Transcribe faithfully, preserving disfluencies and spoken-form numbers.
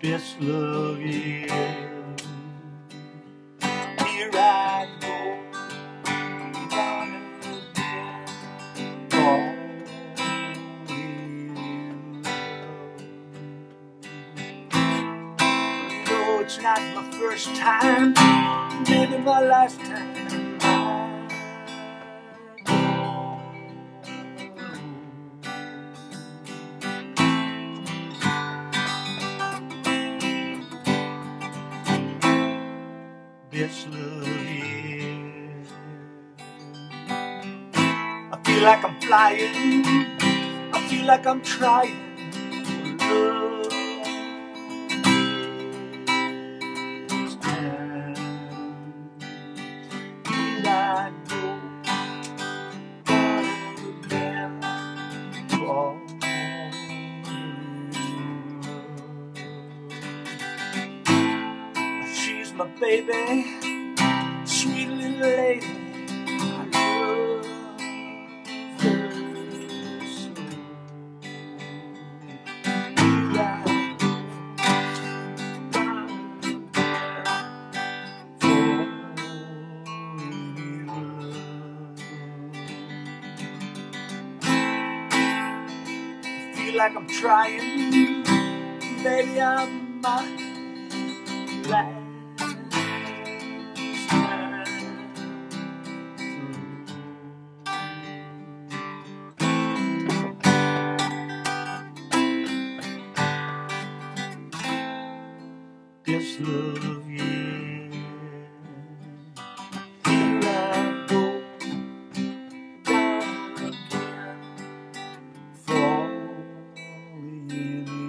Best love, yeah. Here I go, running again, falling in love. No, it's not my first time, maybe my last time. Best love, yeah. I feel like I'm flying, I feel like I'm trying to love this time. Here I go, running again, falling in love. She's my baby, sweet little lady, I love her so. Here I go, running again, falling in love. I feel like I'm trying, baby, I'm my last. Best love, yeah. Here I go, running again, falling in love.